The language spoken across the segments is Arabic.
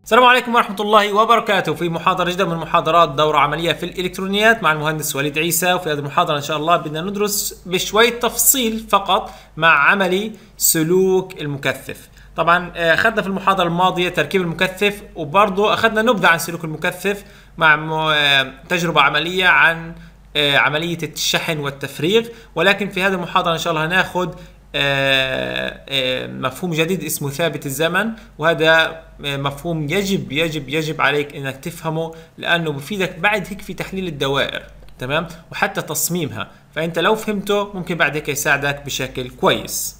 السلام عليكم ورحمة الله وبركاته. في محاضرة جديدة من محاضرات دورة عملية في الإلكترونيات مع المهندس وليد عيسى. وفي هذه المحاضرة إن شاء الله بدنا ندرس بشوية تفصيل فقط مع عملي سلوك المكثف. طبعا أخذنا في المحاضرة الماضية تركيب المكثف، وبرضه أخذنا نبذة عن سلوك المكثف مع تجربة عملية عن عملية الشحن والتفريغ. ولكن في هذه المحاضرة إن شاء الله هناخد مفهوم جديد اسمه ثابت الزمن، وهذا مفهوم يجب عليك انك تفهمه، لانه بفيدك بعد هيك في تحليل الدوائر، تمام، وحتى تصميمها. فانت لو فهمته ممكن بعد هيك يساعدك بشكل كويس.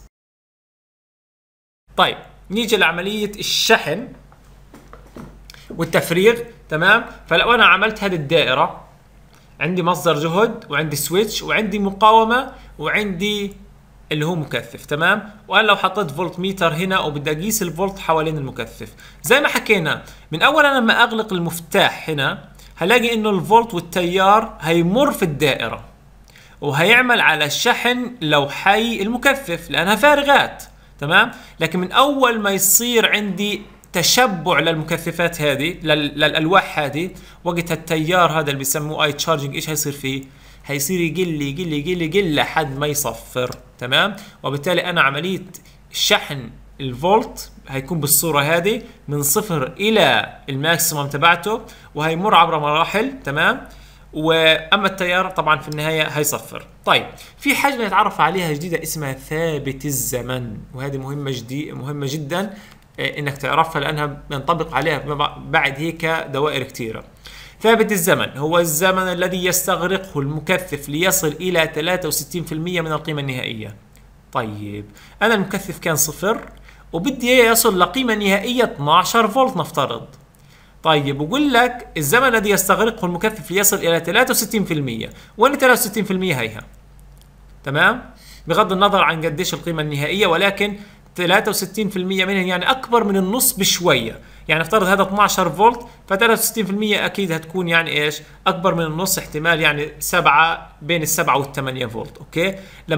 طيب نيجي لعملية الشحن والتفريغ، تمام. فلو انا عملت هذه الدائرة، عندي مصدر جهد وعندي سويتش وعندي مقاومة وعندي اللي هو مكثف، تمام. وانا لو حطيت فولت ميتر هنا وبدي اقيس الفولت حوالين المكثف، زي ما حكينا من اول، انا لما اغلق المفتاح هنا هلاقي انه الفولت والتيار هيمر في الدائره وهيعمل على شحن لوحي المكثف لانها فارغات، تمام. لكن من اول ما يصير عندي تشبع للمكثفات هذه، للالواح هذه، وقتها التيار هذا اللي بيسموه اي تشارجنج ايش هيصير فيه؟ هيصير يقل لحد ما يصفر، تمام. وبالتالي انا عمليه شحن الفولت هيكون بالصوره هذه من صفر الى الماكسيموم تبعته، وهيمر عبر مراحل، تمام. واما التيار طبعا في النهايه هيصفر. طيب في حاجه نتعرف عليها جديده اسمها ثابت الزمن، وهذه مهمه جدا انك تعرفها، لانها ينطبق عليها بعد هيك دوائر كثيره. ثابت الزمن هو الزمن الذي يستغرقه المكثف ليصل إلى 63% من القيمة النهائية. طيب أنا المكثف كان صفر وبدي يصل لقيمة نهائية 12 فولت نفترض. طيب بقول لك الزمن الذي يستغرقه المكثف ليصل إلى 63%، وين 63% هيها؟ تمام؟ بغض النظر عن قديش القيمة النهائية، ولكن 63% منها يعني أكبر من النص بشوية. يعني افترض هذا 12 فولت، ف 63% اكيد هتكون يعني ايش؟ اكبر من النص، احتمال يعني 7 بين ال7 وال8 فولت، اوكي؟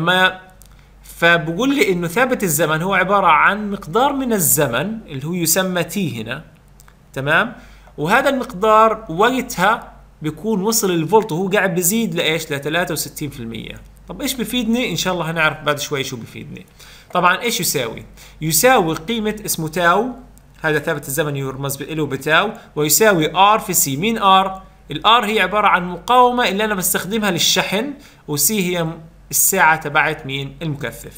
فبقول لي انه ثابت الزمن هو عباره عن مقدار من الزمن اللي هو يسمى تي هنا، تمام؟ وهذا المقدار وقتها بيكون وصل الفولت وهو قاعد بيزيد لايش؟ ل 63%. طب ايش بفيدني؟ ان شاء الله هنعرف بعد شوي شو بفيدني. طبعا ايش يساوي؟ يساوي قيمه اسمه تاو، هذا ثابت الزمن يرمز له بتاو، ويساوي ار في سي. مين ار؟ الار هي عباره عن مقاومه اللي انا بستخدمها للشحن، وسي هي الساعه تبعت مين؟ المكثف.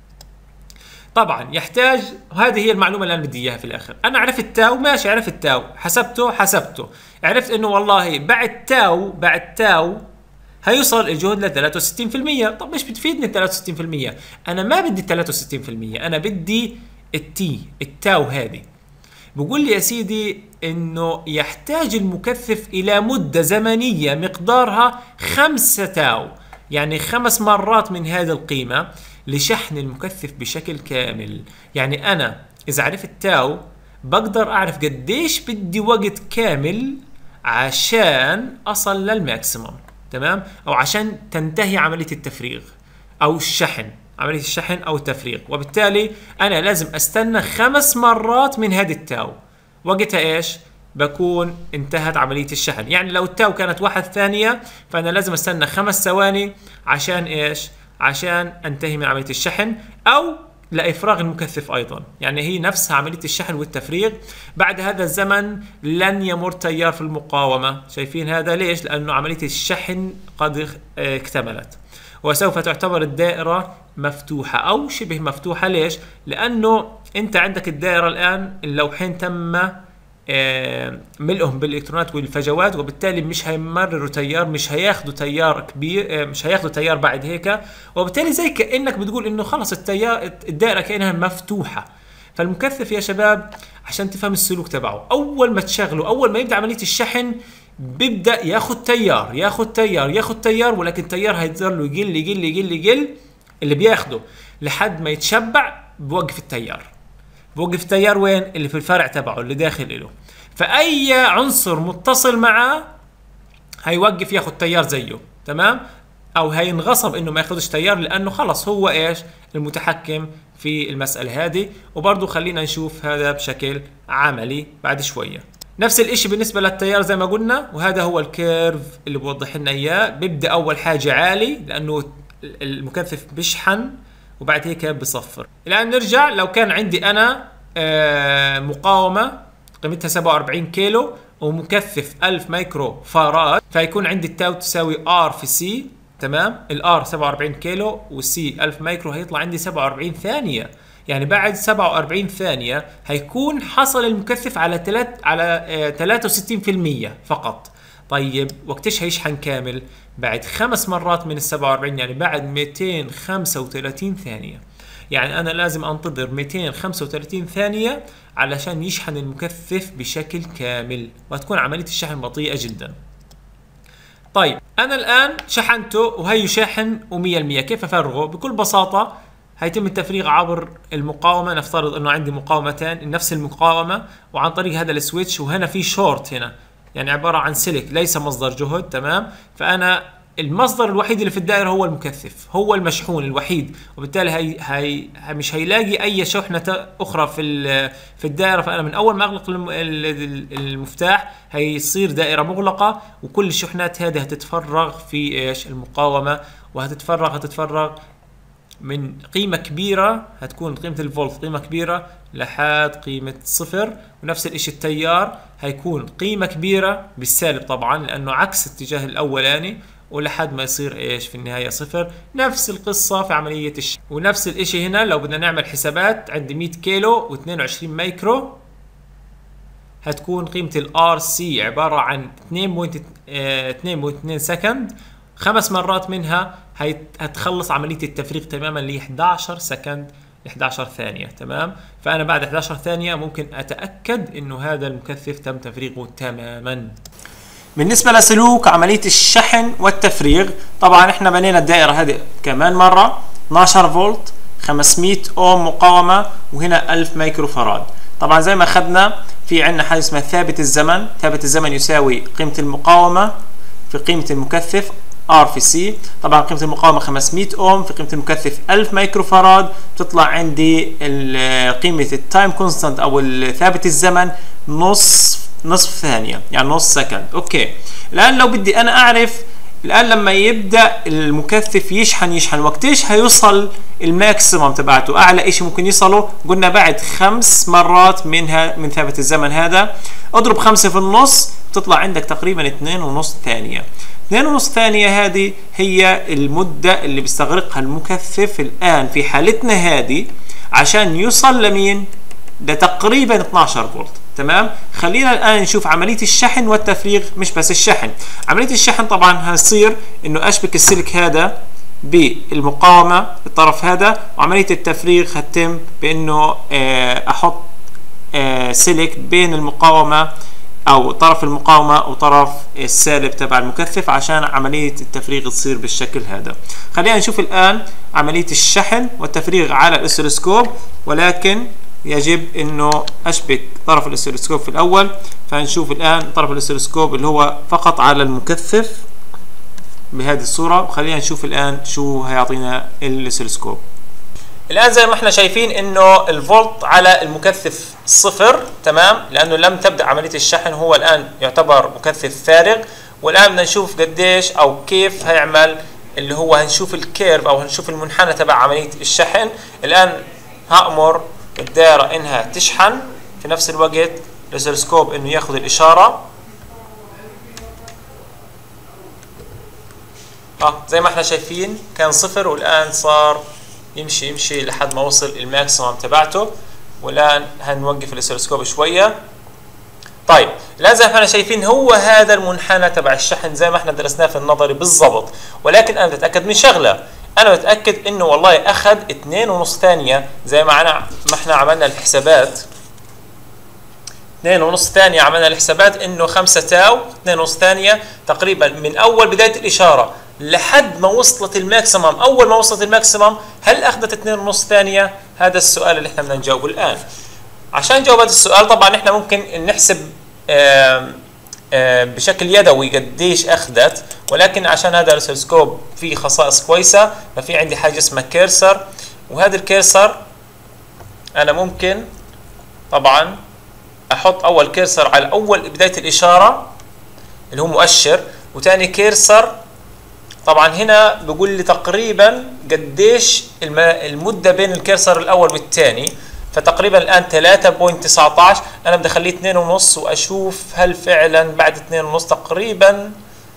طبعا يحتاج، هذه هي المعلومه اللي انا بدي اياها في الاخر. انا عرفت تاو، ماشي، عرفت تاو، حسبته، عرفت انه والله بعد تاو هيوصل الجهد ل 63%. طب ايش بتفيدني ال 63%؟ انا ما بدي 63%، انا بدي التاو هذه. بقول لي يا سيدي انه يحتاج المكثف الى مدة زمنية مقدارها 5 تاو، يعني 5 مرات من هذه القيمة لشحن المكثف بشكل كامل. يعني انا اذا عرفت تاو بقدر اعرف قديش بدي وقت كامل عشان اصل للماكسيموم، تمام، او عشان تنتهي عملية التفريغ او الشحن، عملية الشحن أو التفريغ. وبالتالي أنا لازم أستنى 5 مرات من هذه التاو، وقتها إيش؟ بكون انتهت عملية الشحن. يعني لو التاو كانت 1 ثانية، فأنا لازم أستنى 5 ثواني عشان إيش؟ عشان أنتهي من عملية الشحن أو لإفراغ المكثف أيضا. يعني هي نفسها عملية الشحن والتفريغ. بعد هذا الزمن لن يمر تيار في المقاومة. شايفين هذا ليش؟ لأنه عملية الشحن قد اكتملت، وسوف تعتبر الدائرة مفتوحة أو شبه مفتوحة. ليش؟ لأنه أنت عندك الدائرة الآن اللوحين تم ملئهم بالإلكترونات والفجوات، وبالتالي مش هيمرروا تيار، مش هياخدوا تيار كبير، مش هياخدوا تيار بعد هيك. وبالتالي زي كأنك بتقول إنه خلص الدائرة كأنها مفتوحة. فالمكثف يا شباب عشان تفهم السلوك تبعه، أول ما تشغله، أول ما يبدأ عملية الشحن بيبدأ ياخد تيار، ولكن التيار هيظل له يقل اللي بياخده لحد ما يتشبع. بوقف التيار وين؟ اللي في الفرع تبعه اللي داخل له. فأي عنصر متصل معه هيوقف ياخد تيار زيه، تمام. او هينغصب انه ما ياخدش تيار، لانه خلص هو ايش المتحكم في المسألة هذه. وبرضه خلينا نشوف هذا بشكل عملي بعد شوية. نفس الاشي بالنسبة للتيار زي ما قلنا، وهذا هو الكيرف اللي بوضح لنا اياه. بيبدأ اول حاجة عالي لانه المكثف بيشحن، وبعد هيك بصفر. الان نرجع، لو كان عندي انا مقاومة قيمتها 47 كيلو ومكثف 1000 مايكرو فاراد، فيكون عندي التاو تساوي ار في سي. تمام، الار 47 كيلو والسي 1000 مايكرو، هيطلع عندي 47 ثانية. يعني بعد 47 ثانية هيكون حصل المكثف على 63% فقط. طيب وقتش هيشحن كامل؟ بعد 5 مرات من ال 47، يعني بعد 235 ثانية. يعني أنا لازم أنتظر 235 ثانية علشان يشحن المكثف بشكل كامل، وتكون عملية الشحن بطيئة جدا. طيب أنا الآن شحنته وهي شاحن 100%. كيف أفرغه؟ بكل بساطة هيتم التفريغ عبر المقاومة. نفترض أنه عندي مقاومتين نفس المقاومة، وعن طريق هذا السويتش، وهنا في شورت هنا، يعني عبارة عن سلك ليس مصدر جهد. تمام، فأنا المصدر الوحيد اللي في الدائرة هو المكثف، هو المشحون الوحيد، وبالتالي هي مش هيلاقي أي شحنة أخرى في الدائرة. فأنا من أول ما أغلق المفتاح هيصير دائرة مغلقة، وكل الشحنات هذه هتتفرغ في إيش المقاومة، هتتفرغ من قيمة كبيرة، هتكون قيمة الفولت قيمة كبيرة لحد قيمة صفر. ونفس الاشي التيار هيكون قيمة كبيرة بالسالب طبعا، لأنه عكس اتجاه الأولاني، ولحد ما يصير ايش في النهاية صفر. نفس القصة في عملية ونفس الاشي هنا. لو بدنا نعمل حسابات، عندي 100 كيلو و22 مايكرو، هتكون قيمة الار سي عبارة عن 2.2 سكند. 5 مرات منها هتخلص عملية التفريغ تماما ل 11 سكند، 11 ثانية. تمام، فأنا بعد 11 ثانية ممكن أتأكد إنه هذا المكثف تم تفريغه تماما. بالنسبة لسلوك عملية الشحن والتفريغ، طبعا احنا بنينا الدائرة هذه كمان مرة، 12 فولت، 500 اوم مقاومة، وهنا 1000 مايكرو فاراد. طبعا زي ما اخذنا في عندنا حاجة اسمها ثابت الزمن. ثابت الزمن يساوي قيمة المقاومة في قيمة المكثف R في C. طبعا قيمة المقاومة 500 اوم في قيمة المكثف 1000 مايكرو فاراد، بتطلع عندي قيمة التايم كونستانت او ثابت الزمن نصف ثانية، يعني نص سكند. اوكي، الان لو بدي انا اعرف الان لما يبدا المكثف يشحن وقتيش هيوصل الماكسيمم تبعته، اعلى شيء ممكن يوصله، قلنا بعد 5 مرات من ثابت الزمن هذا. اضرب 5 في النص، تطلع عندك تقريبا 2.5 ثانية. 2.5 ثانية هذه هي المدة اللي بيستغرقها المكثف الآن في حالتنا هذه عشان يوصل لمين؟ لتقريبا 12 فولت. تمام، خلينا الآن نشوف عملية الشحن والتفريغ. مش بس الشحن، عملية الشحن طبعا هتصير إنه أشبك السلك هذا بالمقاومة بالطرف هذا، وعملية التفريغ هتتم بإنه أحط سلك بين المقاومة او طرف المقاومة وطرف السالب تبع المكثف عشان عملية التفريغ تصير بالشكل هذا. خلينا نشوف الان عملية الشحن والتفريغ على الاسلسكوب، ولكن يجب انه اشبك طرف الاسلسكوب في الاول. فنشوف الان طرف الاسلسكوب اللي هو فقط على المكثف بهذه الصورة، وخلينا نشوف الان شو هيعطينا الاسلسكوب. الآن زي ما احنا شايفين انه الفولت على المكثف صفر. تمام، لانه لم تبدأ عملية الشحن، هو الآن يعتبر مكثف فارغ. والآن بدنا نشوف قديش او كيف هيعمل اللي هو هنشوف الكيرف او هنشوف المنحنى تبع عملية الشحن. الآن هأمر الدائرة انها تشحن، في نفس الوقت الاسلسكوب انه ياخذ الاشارة. زي ما احنا شايفين كان صفر، والآن صار يمشي لحد ما وصل الماكسيمم تبعته. والان هنوقف الاسلسكوب شويه. طيب الان زي ما احنا شايفين هو هذا المنحنى تبع الشحن زي ما احنا درسناه في النظري بالضبط. ولكن انا بتاكد من شغله، انا بتاكد انه والله اخذ 2.5 ثانيه زي ما احنا عملنا الحسابات. 2.5 ثانيه عملنا الحسابات انه 5 تاو 2.5 ثانيه تقريبا من اول بدايه الاشاره لحد ما وصلت الماكسيمم. اول ما وصلت الماكسيمم هل اخذت 2.5 ثانيه؟ هذا السؤال اللي احنا بدنا نجاوبه الان. عشان نجاوب هذا السؤال طبعا احنا ممكن نحسب بشكل يدوي قديش اخذت، ولكن عشان هذا الاسلسكوب فيه خصائص كويسه ففي عندي حاجه اسمها كيرسر. وهذا الكيرسر انا ممكن طبعا احط اول كيرسر على اول بدايه الاشاره اللي هو مؤشر، وثاني كيرسر طبعا هنا بيقول لي تقريبا قديش المده بين الكيرسر الاول والثاني، فتقريبا الان 3.19. انا بدي اخليه 2.5 واشوف هل فعلا بعد 2.5 تقريبا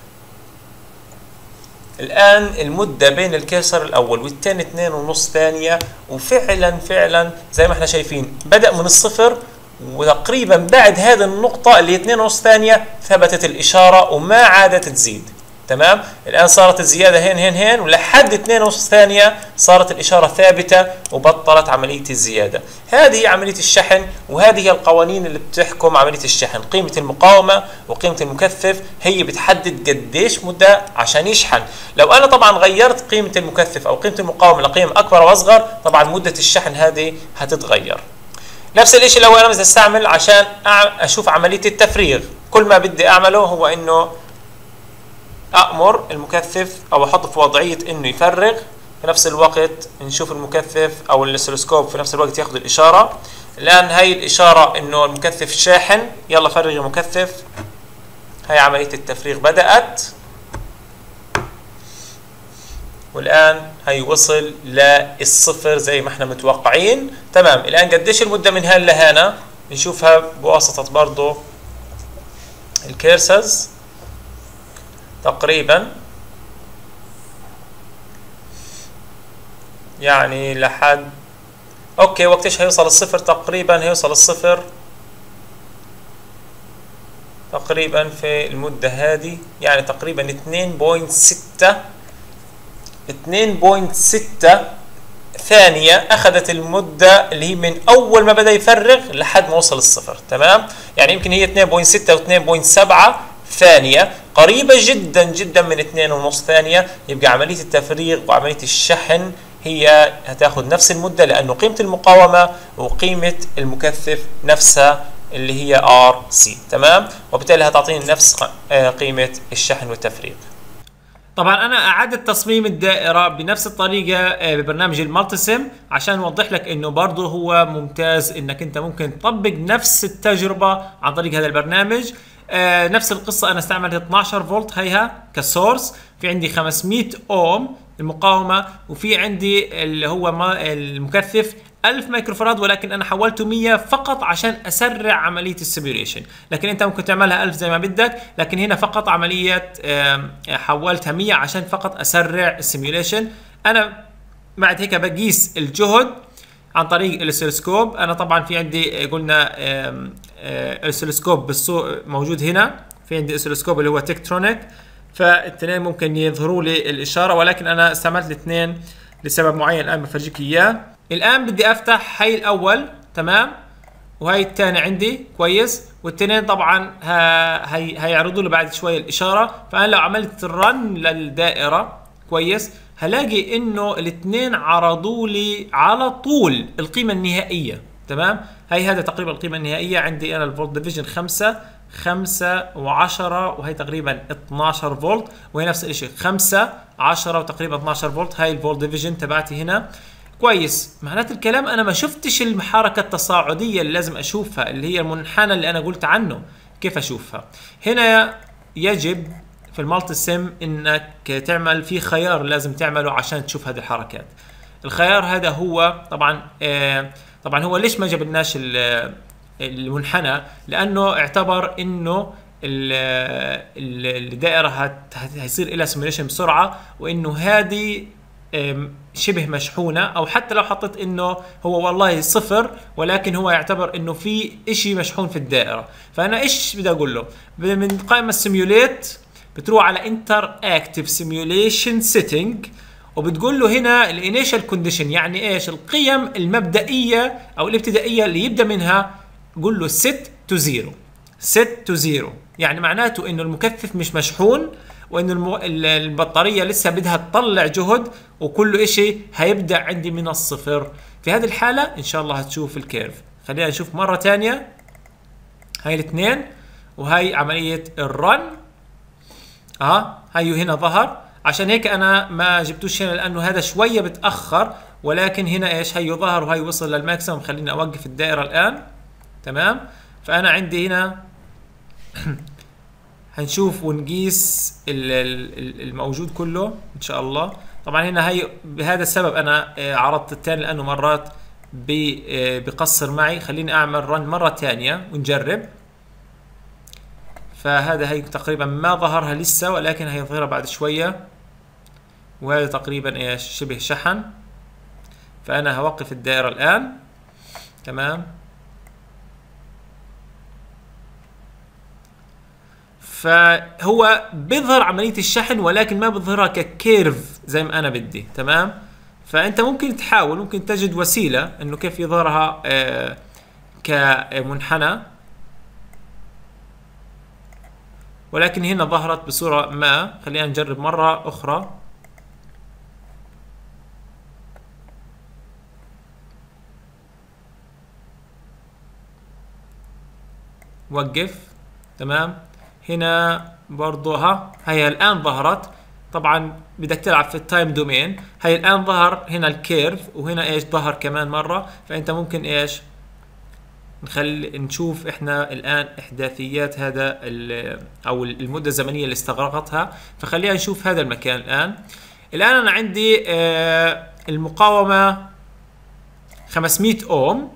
الان المده بين الكيرسر الاول والثاني 2.5 ثانيه، وفعلا زي ما احنا شايفين بدا من الصفر، وتقريبا بعد هذه النقطه اللي هي 2.5 ثانيه ثبتت الاشاره وما عادت تزيد. تمام، الان صارت الزياده هين ولحد 2.5 ثانيه صارت الاشاره ثابته وبطلت عمليه الزياده. هذه هي عمليه الشحن، وهذه هي القوانين اللي بتحكم عمليه الشحن. قيمه المقاومه وقيمه المكثف هي بتحدد قديش مده عشان يشحن. لو انا طبعا غيرت قيمه المكثف او قيمه المقاومه لقيم اكبر واصغر، طبعا مده الشحن هذه هتتغير. نفس الشيء لو انا بدي استعمل عشان اشوف عمليه التفريغ، كل ما بدي اعمله هو انه أأمر المكثف أو أحطه في وضعية إنه يفرغ، في نفس الوقت نشوف المكثف أو الأسلسكوب في نفس الوقت ياخذ الإشارة. الآن هاي الإشارة إنه المكثف شاحن، يلا فرغ المكثف. هاي عملية التفريغ بدأت، والآن هي وصل للصفر زي ما احنا متوقعين. تمام، الآن قديش المدة من هان لهنا؟ نشوفها بواسطة برضو الكيرسز. تقريبا يعني لحد اوكي وقتش هيوصل الصفر؟ تقريبا هيوصل الصفر تقريبا في المدة هذه، يعني تقريبا 2.6 ثانية أخذت المدة اللي هي من أول ما بدأ يفرغ لحد ما وصل الصفر. تمام، يعني يمكن هي 2.6 و 2.7 ثانية، قريبة جدا من 2.5 ثانية. يبقى عملية التفريغ وعملية الشحن هي هتاخد نفس المدة، لأنه قيمة المقاومة وقيمة المكثف نفسها اللي هي RC. تمام، وبالتالي هتعطيني نفس قيمة الشحن والتفريغ. طبعا انا اعدت تصميم الدائره بنفس الطريقه ببرنامج المالتيسيم عشان اوضح لك انه برضه هو ممتاز انك انت ممكن تطبق نفس التجربه عن طريق هذا البرنامج. نفس القصه، انا استعملت 12 فولت هيها كسورس، في عندي 500 اوم المقاومه، وفي عندي اللي هو المكثف 1000 مايكروفاراد، ولكن انا حولته 100 فقط عشان اسرع عمليه السيميوليشن. لكن انت ممكن تعملها 1000 زي ما بدك، لكن هنا فقط عمليه حولتها 100 عشان فقط اسرع السيميوليشن. انا بعد هيك بقيس الجهد عن طريق الاسلسكوب. انا طبعا في عندي قلنا اسلسكوب موجود هنا، في عندي اسلسكوب اللي هو تكترونيك، فالاثنين ممكن يظهروا لي الاشاره، ولكن انا استعملت الاثنين لسبب معين الان بفرجيك اياه. الان بدي افتح هاي الاول، تمام، وهي الثاني عندي كويس، والتنين طبعا هيعرضوا لي بعد شوي الاشاره. فانا لو عملت رن للدائره كويس هلاقي انه الاثنين عرضوا لي على طول القيمه النهائيه. تمام، هذا تقريبا القيمه النهائيه عندي انا. الفولت ديفيجن 5 و10، وهي تقريبا 12 فولت، وهي نفس الشيء 5 10 وتقريبا 12 فولت. هاي الفولت ديفيجن تبعتي هنا كويس. معنات الكلام انا ما شفتش الحركه التصاعديه اللي لازم اشوفها، اللي هي المنحنى اللي انا قلت عنه. كيف اشوفها؟ هنا يجب في المالتيسيم انك تعمل في خيار لازم تعمله عشان تشوف هذه الحركات. الخيار هذا هو طبعا هو ليش ما جبناش المنحنى؟ لانه اعتبر انه الدائره هيصير لها سيميوليشن بسرعه، وانه هذه شبه مشحونه، او حتى لو حطيت انه هو والله صفر ولكن هو يعتبر انه في اشي مشحون في الدائره. فانا ايش بدي اقول له؟ من قائمه السيميوليت بتروح على انتر اكتيف سيميوليشن سيتنج، وبتقول له هنا الانيشال كونديشن، يعني ايش؟ القيم المبدئيه او الابتدائيه اللي يبدا منها. قول له set to zero، يعني معناته انه المكثف مش مشحون، وانه البطاريه لسه بدها تطلع جهد، وكل اشي هيبدا عندي من الصفر. في هذه الحاله ان شاء الله هتشوف الكيرف. خلينا نشوف مره ثانيه هاي الاثنين، وهي عملية الرن. هيو هنا ظهر، عشان هيك انا ما جبتوش هنا لانه هذا شوية بتأخر، ولكن هنا ايش هيو ظهر وهي وصل للماكسيموم. خليني اوقف الدائرة الان. تمام. فانا عندي هنا هنشوف ونقيس الموجود كله ان شاء الله. طبعا هنا هي بهذا السبب انا عرضت الثاني لانه مرات بقصر معي. خليني اعمل رن مرة ثانية ونجرب. فهذا هي تقريبا ما ظهرها لسه، ولكن هيظهرها بعد شوية. وهذا تقريبا ايش شبه شحن. فانا هوقف الدائرة الان. تمام. فهو بيظهر عملية الشحن، ولكن ما بيظهرها ككيرف زي ما انا بدي. تمام. فانت ممكن تحاول، ممكن تجد وسيلة انه كيف يظهرها كمنحنى، ولكن هنا ظهرت بصورة ما. خلينا نجرب مرة اخرى. وقف. تمام. هنا برضو هي الان ظهرت. طبعا بدك تلعب في التايم دومين. هي الان ظهر هنا الكيرف، وهنا ايش ظهر كمان مرة. فانت ممكن ايش نشوف احنا الان احداثيات هذا او المدة الزمنية اللي استغرقتها. فخلينا نشوف هذا المكان الان انا عندي المقاومة 500 اوم،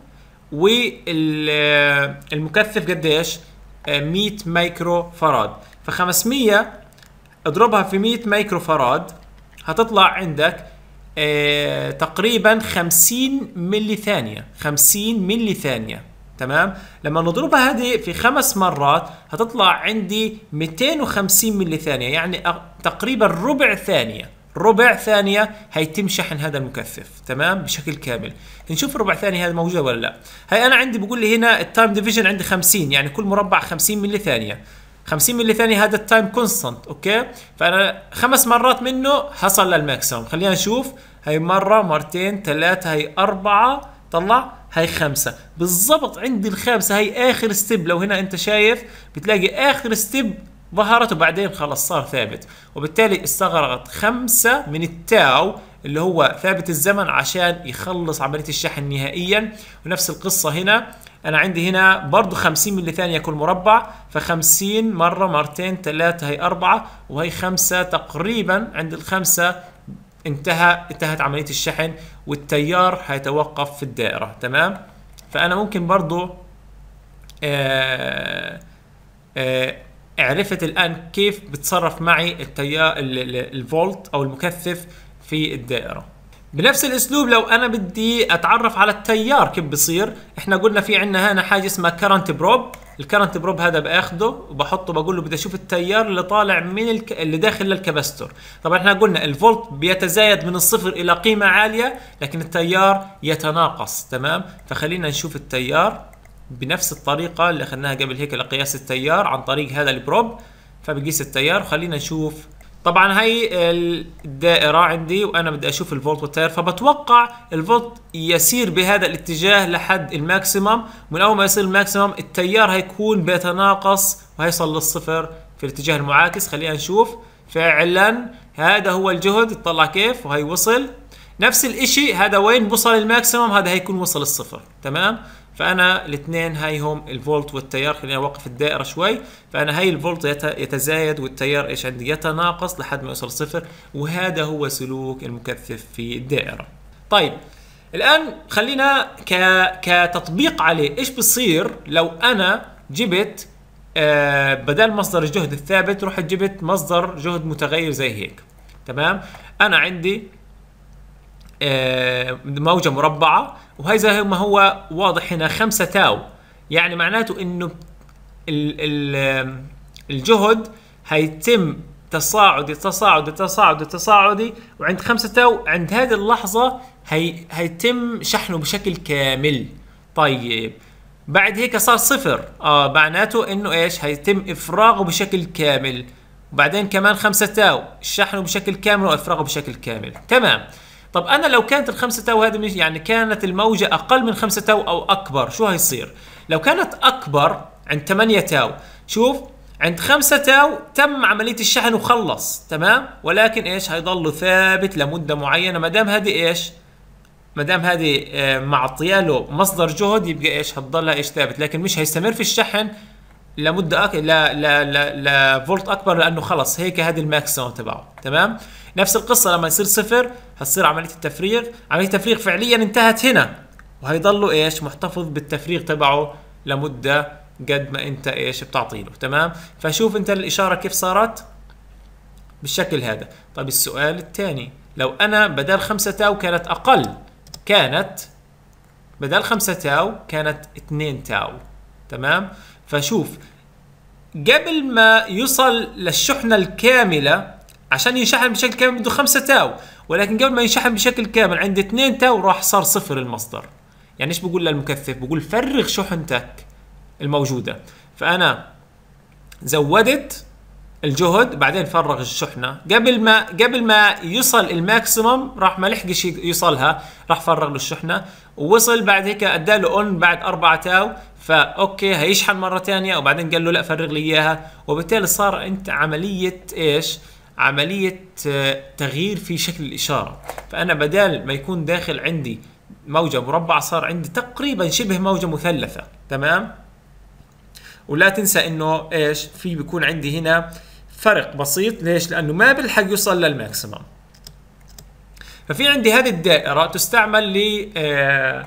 والمكثف قديش 100 مايكرو فراد. ف500 اضربها في 100 مايكرو فراد هتطلع عندك تقريبا 50 ملي ثانية. 50 ملي ثانية. تمام. لما نضربها هذه في 5 مرات هتطلع عندي 250 ملي ثانية، يعني تقريبا ربع ثانية. ربع ثانية هيتم شحن هذا المكثف. تمام. بشكل كامل. نشوف ربع ثانية هذا موجودة ولا لا. هي انا عندي بقول لي هنا التايم ديفيجن عندي 50، يعني كل مربع 50 ملي ثانية. 50 ملي ثانية هذا التايم كونستانت. اوكي. فانا 5 مرات منه حصل للماكسيموم. خلينا نشوف. هي مرة، مرتين، 3، هي 4، طلع هي 5 بالضبط. عندي الخامسة هي اخر ستيب. لو هنا انت شايف بتلاقي اخر ستيب ظهرت، وبعدين خلص صار ثابت. وبالتالي استغرقت 5 من التاو اللي هو ثابت الزمن عشان يخلص عملية الشحن نهائيا. ونفس القصة هنا. انا عندي هنا برضو 50 ملي ثانية كل مربع. ف50 مرة، مرتين، 3، هي 4، وهي 5. تقريبا عند الخمسة انتهت عملية الشحن، والتيار هيتوقف في الدائرة. تمام. فانا ممكن برضو عرفت الآن كيف بتصرف معي التيار الفولت أو المكثف في الدائرة. بنفس الأسلوب لو أنا بدي أتعرف على التيار كيف بصير. إحنا قلنا في عنا هنا حاجة اسمها كارنت بروب. الكارنت بروب هذا باخده وبحطه، بقول له بدي أشوف التيار اللي طالع من اللي داخل للكباستور. طبعا إحنا قلنا الفولت بيتزايد من الصفر إلى قيمة عالية، لكن التيار يتناقص. تمام. فخلينا نشوف التيار بنفس الطريقة اللي أخذناها قبل هيك لقياس التيار عن طريق هذا البروب. فبقيس التيار. خلينا نشوف. طبعا هي الدائرة عندي وأنا بدي أشوف الفولت والتيار. فبتوقع الفولت يسير بهذا الاتجاه لحد الماكسيمم. من أول ما يصير الماكسيمم التيار هيكون بيتناقص وهيصل للصفر في الاتجاه المعاكس. خلينا نشوف. فعلا هذا هو الجهد. اطلع كيف وهي وصل. نفس الاشي هذا وين وصل الماكسيمم، هذا هيكون وصل الصفر. تمام. فانا الاثنين هاي هم الفولت والتيار. خلينا اوقف الدائره شوي. فانا هاي الفولت يتزايد والتيار ايش عندي يتناقص لحد ما يوصل صفر، وهذا هو سلوك المكثف في الدائره. طيب الان خلينا كتطبيق عليه. ايش بصير لو انا جبت بدل مصدر الجهد الثابت رحت جبت مصدر جهد متغير زي هيك. تمام. انا عندي موجة مربعة، وهي زي ما هو واضح هنا 5 تاو، يعني معناته انه الجهد هيتم تصاعدي تصاعدي تصاعدي تصاعدي، وعند 5 تاو عند هذه اللحظة هيتم شحنه بشكل كامل. طيب بعد هيك صار صفر، معناته انه ايش هيتم افراغه بشكل كامل، وبعدين كمان 5 تاو شحنه بشكل كامل وافراغه بشكل كامل. تمام. طب انا لو كانت ال5 تاو هذه يعني كانت الموجة اقل من 5 تاو او اكبر، شو هيصير؟ لو كانت اكبر عند 8 تاو، شوف عند 5 تاو تم عمليه الشحن وخلص تمام، ولكن ايش هيضل ثابت لمده معينه ما دام هذه ايش، ما دام هذه معطيه له مصدر جهد يبقى ايش هتضلها ايش ثابت، لكن مش هيستمر في الشحن لمده لا فولت اكبر، لانه خلص هيك هذه الماكسيموم تبعه تمام. نفس القصه لما يصير صفر هتصير عمليه التفريغ، عمليه التفريغ فعليا انتهت هنا، وهيضلوا ايش محتفظ بالتفريغ تبعه لمده قد ما انت ايش بتعطي له تمام. فشوف انت الاشاره كيف صارت بالشكل هذا. طيب السؤال الثاني، لو انا بدل 5 تاو كانت اقل، كانت بدل 5 تاو كانت 2 تاو تمام. فشوف قبل ما يوصل للشحنه الكامله عشان ينشحن بشكل كامل بده 5 تاو، ولكن قبل ما ينشحن بشكل كامل عند 2 تاو راح صار صفر المصدر. يعني ايش بقول للمكثف؟ بقول فرغ شحنتك الموجوده. فانا زودت الجهد بعدين فرغ الشحنه قبل ما يوصل الماكسيموم، راح ما لحقش يوصلها، راح فرغ له الشحنه ووصل بعد هيك اداله اون بعد 4 تاو، فاوكي هيشحن مره ثانيه وبعدين قال له لا فرغ لي اياها، وبالتالي صار انت عمليه ايش؟ عمليه تغيير في شكل الاشاره. فانا بدال ما يكون داخل عندي موجه مربعه صار عندي تقريبا شبه موجه مثلثه تمام. ولا تنسى انه ايش في بيكون عندي هنا فرق بسيط، ليش؟ لانه ما بيلحق يوصل للماكسيمم. ففي عندي هذه الدائره تستعمل ل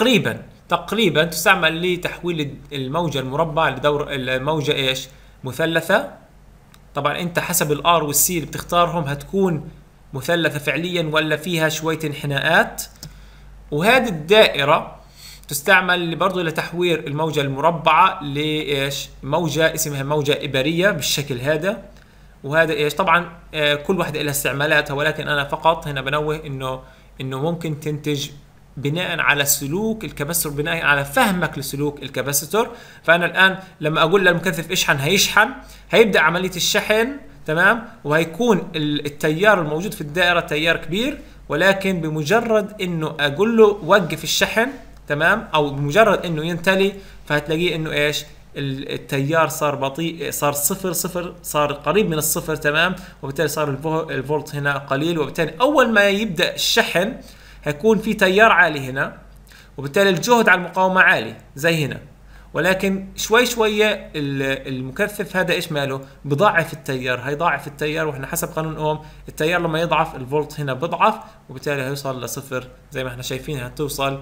تقريبا تستعمل لتحويل الموجه المربعه لدور الموجه ايش؟ مثلثه. طبعا انت حسب الار والسي اللي بتختارهم هتكون مثلثه فعليا ولا فيها شويه انحناءات. وهذه الدائره تستعمل برضه لتحوير الموجة المربعة لإيش؟ موجة اسمها موجة إبرية بالشكل هذا. وهذا إيش؟ طبعا كل واحدة لها استعمالاتها، ولكن أنا فقط هنا بنوه إنه ممكن تنتج بناء على سلوك الكباستور، بناء على فهمك لسلوك الكباستور. فأنا الآن لما أقول للمكثف اشحن هيشحن، هيبدأ عملية الشحن تمام، وهيكون التيار الموجود في الدائرة تيار كبير، ولكن بمجرد إنه أقول له وقف الشحن تمام، او بمجرد انه ينتلي فهتلاقيه انه ايش؟ التيار صار بطيء، صار صفر، صار قريب من الصفر تمام، وبالتالي صار الفولت هنا قليل، وبالتالي اول ما يبدا الشحن هيكون في تيار عالي هنا، وبالتالي الجهد على المقاومه عالي زي هنا. ولكن شويه المكثف هذا ايش ماله؟ بضاعف التيار، هيضاعف التيار، واحنا حسب قانون اوم التيار لما يضعف الفولت هنا بضعف، وبالتالي هيوصل لصفر زي ما احنا شايفين. هتوصل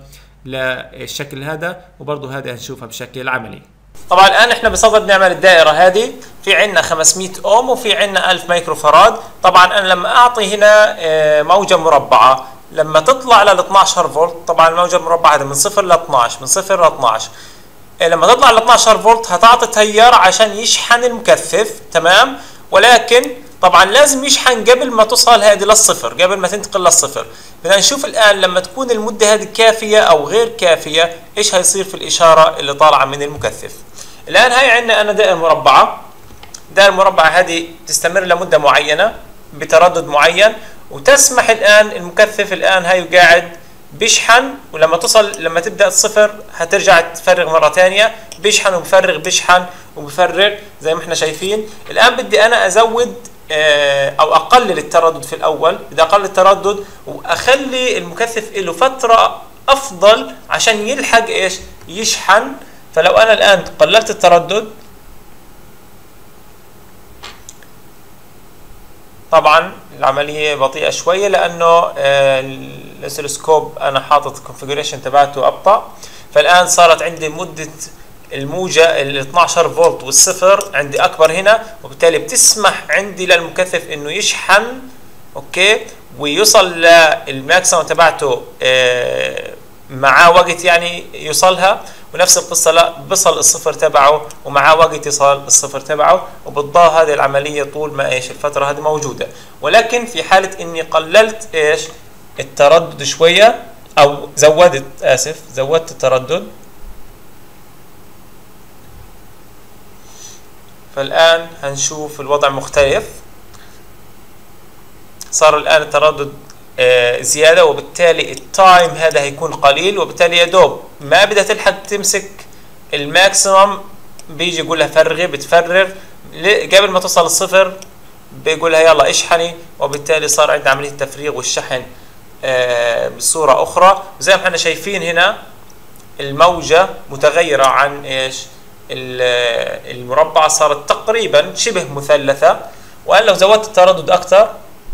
للشكل هذا، وبرضه هذه هنشوفها بشكل عملي. طبعا الان احنا بصدد نعمل الدائره هذه، في عندنا 500 اوم وفي عندنا 1000 مايكرو فراد. طبعا انا لما اعطي هنا موجه مربعه لما تطلع لل 12 فولت، طبعا الموجه المربعه هذه من 0 ل 12، من 0 ل 12 لما تطلع ل 12 فولت هتعطي تيار عشان يشحن المكثف تمام، ولكن طبعا لازم يشحن قبل ما توصل هذه للصفر، قبل ما تنتقل للصفر. بدنا نشوف الان لما تكون المده هذه كافيه او غير كافيه ايش هيصير في الاشاره اللي طالعه من المكثف. الان هاي عندنا انا دائره مربعه، الدائره المربعه هذه تستمر لمده معينه بتردد معين، وتسمح الان المكثف الان هاي قاعد بيشحن، ولما توصل لما تبدا الصفر هترجع تفرغ مره ثانيه، بيشحن وبفرغ، بيشحن وبفرغ زي ما احنا شايفين. الان بدي انا ازود او اقلل التردد في الاول، بدي اقلل التردد واخلي المكثف له فتره افضل عشان يلحق ايش؟ يشحن. فلو انا الان قللت التردد، طبعا العمليه بطيئه شويه لانه الاسلسكوب انا حاطط الكونفيجريشن تبعته ابطا. فالان صارت عندي مده الموجه ال 12 فولت والصفر عندي اكبر هنا، وبالتالي بتسمح عندي للمكثف انه يشحن اوكي ويوصل للماكسيمم تبعته معاه وقت يعني يوصلها، ونفس القصه لا بصل الصفر تبعه ومعاه وقت يصل الصفر تبعه، وبتضل هذه العمليه طول ما ايش الفتره هذه موجوده. ولكن في حاله اني قللت ايش؟ التردد شويه او زودت التردد، فالآن هنشوف الوضع مختلف. صار الآن التردد زيادة، وبالتالي التايم هذا هيكون قليل، وبالتالي يا دوب ما بدها تلحق تمسك الماكسيمم بيجي يقول لها فرغي، بتفرغ قبل ما توصل الصفر بيقول لها يلا اشحني، وبالتالي صار عندنا عمليه التفريغ والشحن بصوره اخرى. زي ما احنا شايفين هنا الموجه متغيره عن ايش؟ المربعه صارت تقريبا شبه مثلثه. وقال لو زودت التردد اكثر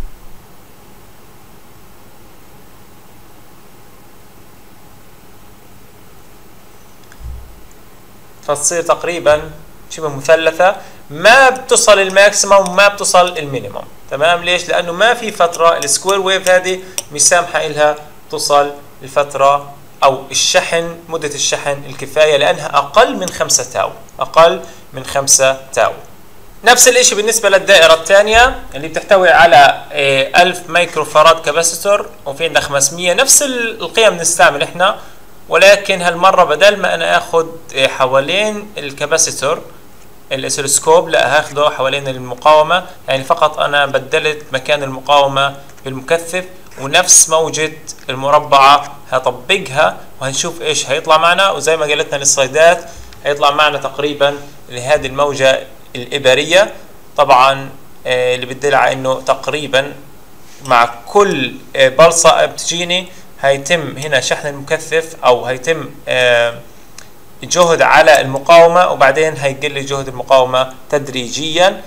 فتصير تقريبا شبه مثلثه، ما بتصل الماكسيمم وما بتصل المينيمم. تمام؟ ليش؟ لانه ما في فتره السكوير ويف هذه مش سامحه لها توصل الفتره او الشحن، مده الشحن الكفايه، لانها اقل من 5 تاو، اقل من 5 تاو. نفس الشيء بالنسبه للدائره الثانيه اللي بتحتوي على 1000 مايكرو فاراد كاباسيتور، وفي عندنا 500. نفس القيم بنستعمل احنا، ولكن هالمره بدل ما انا اخذ حوالين الكاباسيتور الاسلسكوب، لا هاخده حوالين المقاومه. يعني فقط انا بدلت مكان المقاومه بالمكثف، ونفس موجه المربعه هطبقها وهنشوف ايش هيطلع معنا. وزي ما قالتنا السلايدات هيطلع معنا تقريبا لهذه الموجه الابريه، طبعا اللي بتدل على انه تقريبا مع كل بلصه بتجيني هيتم هنا شحن المكثف، او هيتم جهد على المقاومه، وبعدين هيقل جهد المقاومه تدريجيا.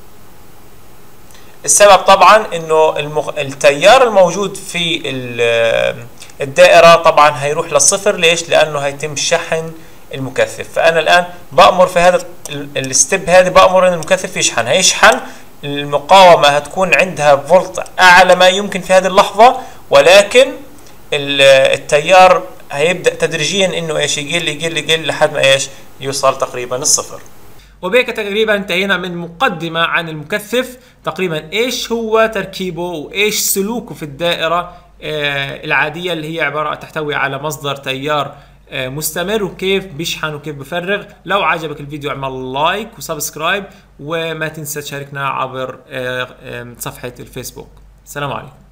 السبب طبعا انه التيار الموجود في الدائره طبعا هيروح للصفر. ليش؟ لانه هيتم شحن المكثف. فانا الان بامر في هذا الستيب هذه، بامر ان المكثف يشحن، هيشحن المقاومه هتكون عندها فولت اعلى ما يمكن في هذه اللحظه، ولكن التيار هيبدا تدريجيا انه ايش؟ يقل لحد ما ايش؟ يوصل تقريبا الصفر. وبهيك تقريبا انتهينا من مقدمه عن المكثف، تقريبا ايش هو تركيبه وايش سلوكه في الدائره العاديه اللي هي عباره تحتوي على مصدر تيار مستمر، وكيف بيشحن وكيف بفرغ. لو عجبك الفيديو اعمل لايك وسبسكرايب، وما تنسى تشاركنا عبر صفحه الفيسبوك. السلام عليكم.